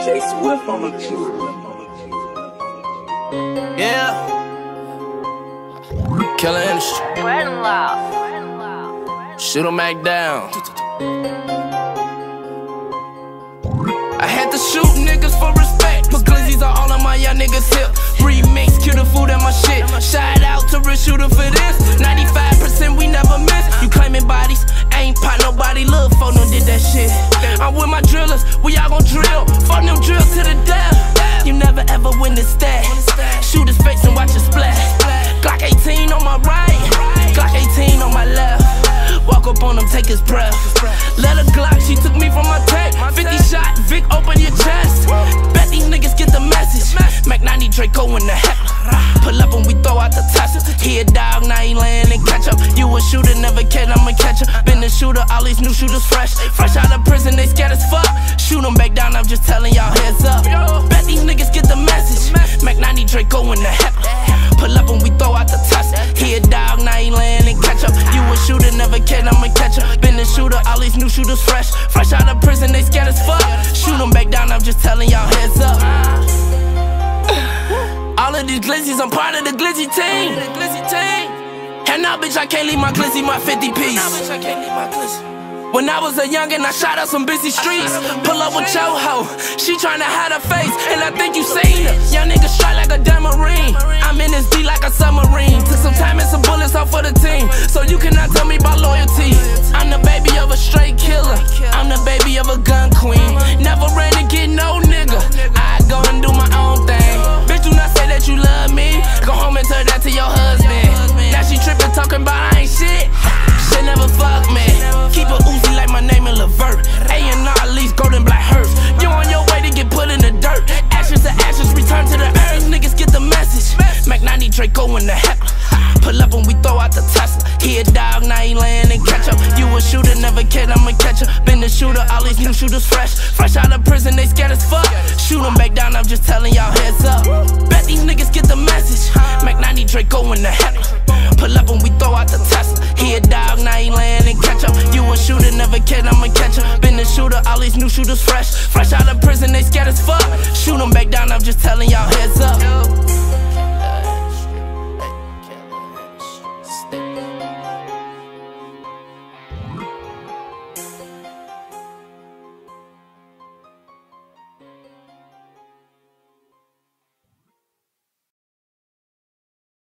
J Swift on the tour. Yeah. Killer industry. Shoot 'em back down. I had to shoot niggas for respect. Put glizzies on all of my young niggas hip. Remix, kill the food and my shit. Shout out to Rich Shooter for this. 95% we never miss. You claiming bodies, ain't pot nobody. Lil' folk done did that shit. I'm with my drillers, we all gon' drill. Fuck them drills to the death. You never ever win this stat. Shoot his face and watch it splash. Glock 18 on my right, Glock 18 on my left. Walk up on him, take his breath. Let her Glock, she took me from my tech. 50 shot, Vic, open your chest. Bet these niggas get the message. Mac 90 Draco in the heckler. Pull up and we throw out the Tesla. He a dog, now he layin' and catch up. You a shooter, never kid, I'm a catcher. Been a shooter, all these new shooters fresh. Fresh out of prison, they scared as fuck. Shoot them back down, I'm just telling y'all heads up. Bet these niggas get the message. Mac 90 Draco in the heckler. Pull up and we throw out the Tesla. He a dog, now he layin' and catch up. You a shooter, never kid, I'm a catcher. Been a shooter, all these new shooters fresh. Fresh out of prison, they scared as fuck. Shoot them back down, I'm just telling y'all heads up. All of these glizzies, I'm part of the glizzy team. And now, bitch, I can't leave my glizzy, my 50 piece. When I was a youngin', I shot up some busy streets. Pull up with your hoe, she tryna hide her face, and I think you seen her. Young nigga strike like a damn marine. I'm in this beat like a submarine. Took some time and some bullets off for the team, so you cannot tell me about loyalty. I'm the baby of a straight killer, I'm the baby of a gun queen. Never ran to get no nigga, I go and do my own thing. Bitch, do not say that you love me, go home and tell that to your husband. Now she trippin', talking about I ain't shit. She never fuck me. Keep a Uzi like my name in Levert. A&R least golden black hearse. You on your way to get put in the dirt. Ashes to ashes, return to the earth. These niggas get the message. Mac 90 Draco in the heckler. Pull up and we throw out the Tesla. He a dog, now he layin' and catch up. You a shooter, never kid, I'm a catcher. Been a shooter, all these new shooters fresh. Fresh out of prison, they scared as fuck. Shoot them back down, I'm just telling y'all heads up. Bet these niggas get the message. Mac 90 Draco in the heckler. Pull up and we throw out the Tesla. He a dog, now he layin' and catch up. You a shooter, never kid, I'm a catcher. Been a shooter, all these new shooters fresh. Fresh out of prison, they scared as fuck. Shoot them back down, I'm just telling y'all heads up.